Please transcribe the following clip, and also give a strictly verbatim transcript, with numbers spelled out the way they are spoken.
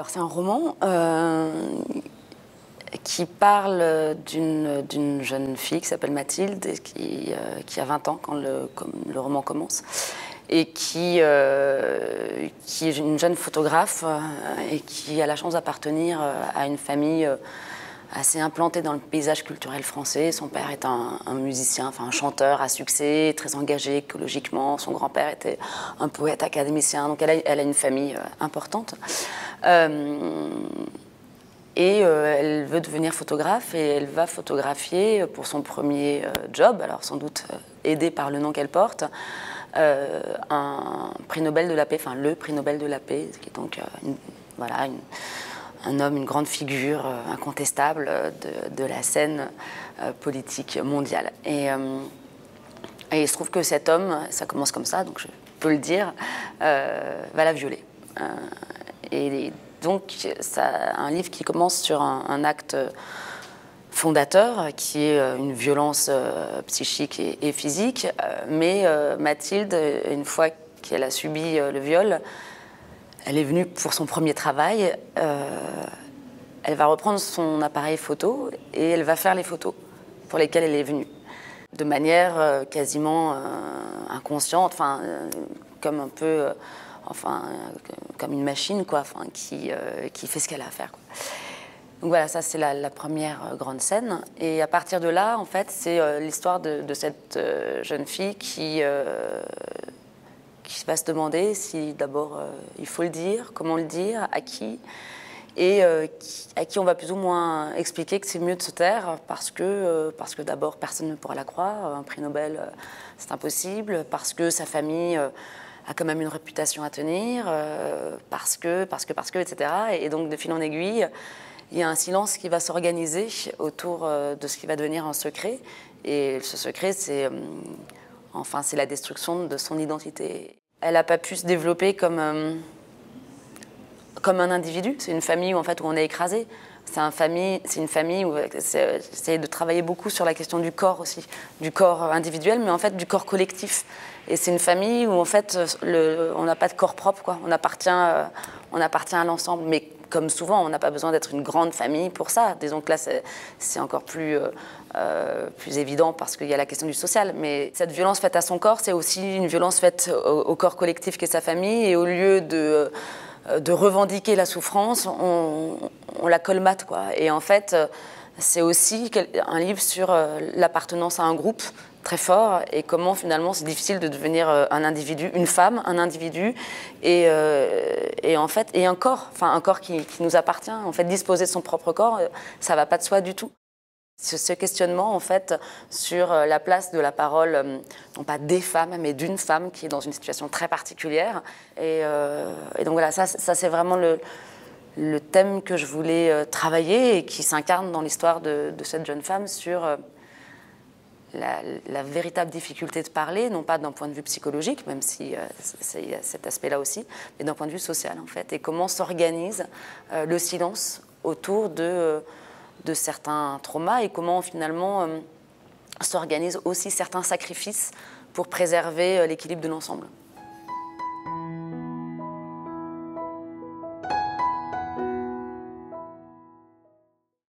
Alors c'est un roman euh, qui parle d'une d'une jeune fille qui s'appelle Mathilde, et qui, euh, qui a vingt ans quand le, comme le roman commence, et qui, euh, qui est une jeune photographe euh, et qui a la chance d'appartenir à une famille euh, assez implantée dans le paysage culturel français. Son père est un, un musicien, enfin un chanteur à succès, très engagé écologiquement. Son grand-père était un poète académicien, donc elle a, elle a une famille euh, importante. Euh, et euh, elle veut devenir photographe et elle va photographier pour son premier euh, job, alors sans doute euh, aidée par le nom qu'elle porte, euh, un prix Nobel de la paix, enfin le prix Nobel de la paix, qui est donc euh, une, voilà, une, un homme, une grande figure euh, incontestable de, de la scène euh, politique mondiale. Et, euh, et il se trouve que cet homme, ça commence comme ça, donc je peux le dire, euh, va la violer. Euh, et donc, c'est un livre qui commence sur un, un acte fondateur, qui est une violence euh, psychique et, et physique. Euh, mais euh, Mathilde, une fois qu'elle a subi euh, le viol, elle est venue pour son premier travail. Euh, elle va reprendre son appareil photo et elle va faire les photos pour lesquelles elle est venue. De manière euh, quasiment euh, inconsciente, enfin, euh, comme un peu... Euh, enfin, euh, comme une machine, quoi, enfin, qui, euh, qui fait ce qu'elle a à faire, quoi. Donc voilà, ça c'est la, la première grande scène. Et à partir de là, en fait, c'est euh, l'histoire de, de cette euh, jeune fille qui, euh, qui va se demander si d'abord euh, il faut le dire, comment le dire, à qui, et euh, qui, à qui on va plus ou moins expliquer que c'est mieux de se taire parce que, euh, parce que d'abord personne ne pourra la croire, un prix Nobel euh, c'est impossible, parce que sa famille... Euh, a quand même une réputation à tenir, euh, parce que, parce que, parce que, et cetera. Et donc, de fil en aiguille, il y a un silence qui va s'organiser autour euh, de ce qui va devenir un secret. Et ce secret, c'est euh, enfin, c'est la destruction de son identité. Elle n'a pas pu se développer comme, euh, comme un individu. C'est une famille où, en fait, où on est écrasé. C'est un famille, c'est une famille où c'est de travailler beaucoup sur la question du corps aussi, du corps individuel, mais en fait du corps collectif. Et c'est une famille où en fait le, on n'a pas de corps propre, quoi. On appartient, euh, on appartient à l'ensemble. Mais comme souvent, on n'a pas besoin d'être une grande famille pour ça. Disons que là, c'est encore plus, euh, euh, plus évident parce qu'il y a la question du social. Mais cette violence faite à son corps, c'est aussi une violence faite au, au corps collectif qu'est sa famille. Et au lieu de de revendiquer la souffrance, on, on la colmate, quoi. Et en fait, c'est aussi un livre sur l'appartenance à un groupe très fort et comment finalement c'est difficile de devenir un individu, une femme, un individu, et, euh, et en fait, et un corps, enfin un corps qui, qui nous appartient. En fait, disposer de son propre corps, ça va pas de soi du tout. Ce questionnement, en fait, sur la place de la parole, non pas des femmes, mais d'une femme qui est dans une situation très particulière. Et, euh, et donc voilà, ça, ça c'est vraiment le, le thème que je voulais travailler et qui s'incarne dans l'histoire de, de cette jeune femme sur la, la véritable difficulté de parler, non pas d'un point de vue psychologique, même si euh, c'est, il y a cet aspect-là aussi, mais d'un point de vue social, en fait, et comment s'organise euh, le silence autour de... Euh, de certains traumas et comment finalement euh, s'organisent aussi certains sacrifices pour préserver euh, l'équilibre de l'ensemble.